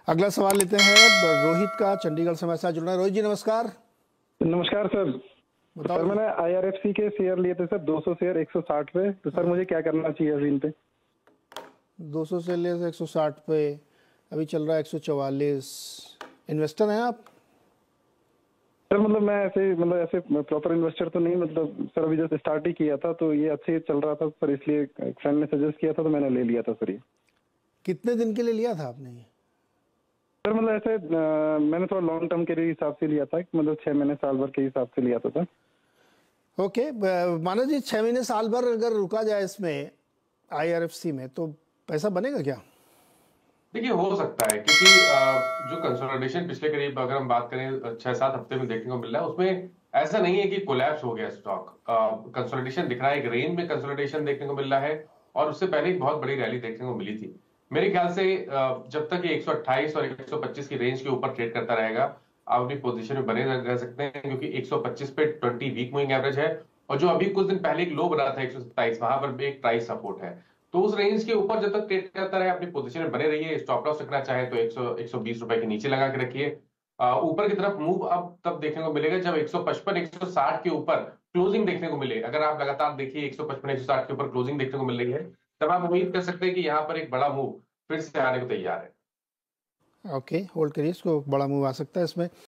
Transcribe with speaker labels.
Speaker 1: अगला सवाल लेते हैं रोहित का, चंडीगढ़ से हमारे साथ जुड़ रहे हैं। रोहित जी नमस्कार।
Speaker 2: नमस्कार सर।
Speaker 1: बताओ
Speaker 2: सर
Speaker 1: जी।
Speaker 2: मैंने आईआरएफसी के शेयर लिए थे सर, 200 शेयर 160 पे। तो सर मुझे क्या करना चाहिए अभी इन पे?
Speaker 1: 200 से ले 160 पे, अभी चल रहा है 144। इन्वेस्टर हैं आप?
Speaker 2: सर मतलब मैं ऐसे प्रॉपर इन्वेस्टर तो नहीं, मतलब सर अभी जस्ट स्टार्ट ही किया था तो ये अच्छे चल रहा था सर, इसलिए एक फ्रेंड ने सजेस्ट किया था तो मैंने ले लिया था सर ये।
Speaker 1: कितने दिन के लिए लिया था आपने ये?
Speaker 2: सर मतलब ऐसे मैंने थोड़ा लॉन्ग टर्म के हिसाब से लिया था, मतलब 6 महीने साल भर के हिसाब से लिया था सर।
Speaker 1: ओके, मानो जी 6 महीने साल भर अगर रुका जाए इसमें आईआरएफसी में तो पैसा बनेगा क्या?
Speaker 3: देखिए, हो सकता है क्योंकि जो कंसोलिडेशन पिछले करीब अगर हम बात करें 6-7 हफ्ते में देखने को मिल रहा है, उसमें ऐसा नहीं है कि कोलैप्स हो गया स्टॉक। कंसोलिडेशन दिख रहा है, एक रेंज में कंसोलिडेशन देखने को मिल रहा है और उससे पहले एक बहुत बड़ी रैली देखने को मिली थी। मेरे ख्याल से जब तक ये 128 और 125 की रेंज के ऊपर ट्रेड करता रहेगा, आप अपनी पोजीशन में बने रह सकते हैं, क्योंकि 125 पे 20 वीक मूविंग एवरेज है और जो अभी कुछ दिन पहले एक लो बना था 127, वहां पर भी एक प्राइस सपोर्ट है। तो उस रेंज के ऊपर जब तक ट्रेड करता रहे, अपनी पोजीशन में बने रहिए। स्टॉप लॉस रखना चाहे तो 120 रुपए के नीचे लगा के रखिए। ऊपर की तरफ मूव अब तब देखने को मिलेगा जब 155 160 के ऊपर क्लोजिंग देखने को मिले। अगर आप लगातार देखिए 155 160 के ऊपर क्लोजिंग देखने को मिल रही है, तब आप उम्मीद कर सकते हैं कि यहाँ पर एक बड़ा मूव फिर से आने को तैयार है।
Speaker 1: ओके, होल्ड करिए, इसको बड़ा मूव आ सकता है इसमें।